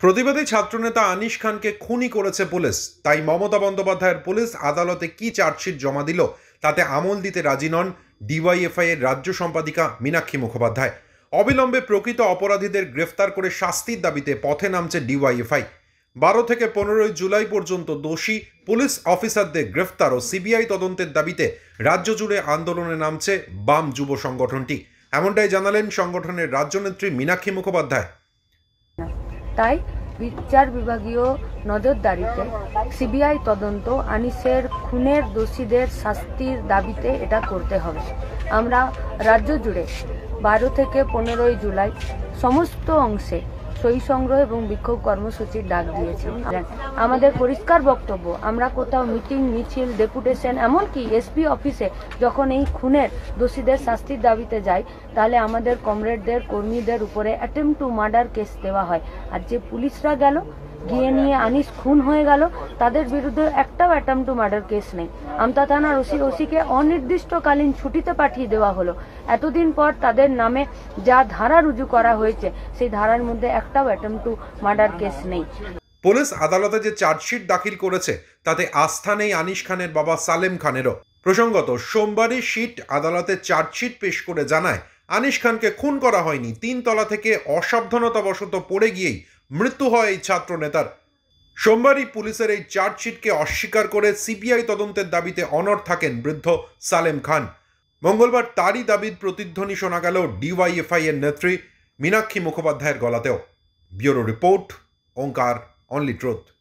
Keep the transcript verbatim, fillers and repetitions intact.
প্রতিবাদী ছাত্রনেতা আনিশ খানকে খুনি করেছে পুলিশ, তাই মমতা বন্দ্যোপাধ্যায়ের পুলিশ আদালতে কি চার্জশিট জমা দিল তাতে আমল দিতে রাজি নন ডিওয়াইএফআই এর রাজ্য সম্পাদিকা মীনাক্ষী মুখোপাধ্যায়। অবিলম্বে প্রকৃত অপরাধীদের গ্রেফতার করে শাস্তির দাবিতে পথে নামছে ডিওয়াইএফআই। বারো থেকে পনেরোই জুলাই পর্যন্ত দোষী পুলিশ অফিসারদের গ্রেফতার ও সিবিআই তদন্তের দাবিতে রাজ্য জুড়ে আন্দোলনে নামছে বাম যুব সংগঠনটি। এমনটাই জানালেন সংগঠনের রাজ্যনেত্রী মীনাক্ষী মুখোপাধ্যায়। তাই বিচার বিভাগীয় নজরদারিতে সিবিআই তদন্ত আনিশের খুনের দোষীদের শাস্তির দাবিতে এটা করতে হবে। আমরা রাজ্য জুড়ে বারো থেকে পনেরোই জুলাই সমস্ত অংশে সই সংগ্রহ এবং বিক্ষোভ কর্মসূচির ডাক দিয়েছি। আমাদের পরিষ্কার বক্তব্য, আমরা কোথাও মিটিং, মিছিল, ডেপুটেশন, এমনকি এসপি অফিসে যখন এই খুনের দোষীদের শাস্তির দাবিতে যাই, তাহলে আমাদের কমরেডদের, কর্মীদের উপরে অ্যাটেম্প টু মার্ডার কেস দেওয়া হয়। আর যে পুলিশরা গেল গিয়ে নিয়ে আনিশ খুন হয়ে গেল, তাদের বিরুদ্ধে একটাও অ্যাটেম্প টু মার্ডার কেস নেই। আমতা থানার ওসি ওসিকে অনির্দিষ্টকালীন ছুটিতে পাঠিয়ে দেওয়া হলো। এতদিন পর তাদের নামে যা ধারা রুজু করা হয়েছে সেই ধারার মধ্যে একটাও অ্যাটেম্প টু মার্ডার কেস নেই। পুলিশ আদালতে যে চার্জশিট দাখিল করেছে তাতে আস্থা নেই আনিশ খানের বাবা সালেম খানেরও। প্রসঙ্গত, সোমবারই সিট আদালতে চার্জশিট পেশ করে জানায় আনিশ খানকে খুন করা হয়নি, তিন তলা থেকে অসাবধানতাবশত পড়ে গিয়েই মৃত্যু হয় এই ছাত্র নেতার। সোমবারই পুলিশের এই চার্জশিটকে অস্বীকার করে সিবিআই তদন্তের দাবিতে অনড় থাকেন বৃদ্ধ সালেম খান। মঙ্গলবার তারই দাবির প্রতিধ্বনি শোনা গেল ডিওয়াইএফআই এর নেত্রী মীনাক্ষী মুখোপাধ্যায়ের গলাতেও। Bureau report, Omkar, only truth.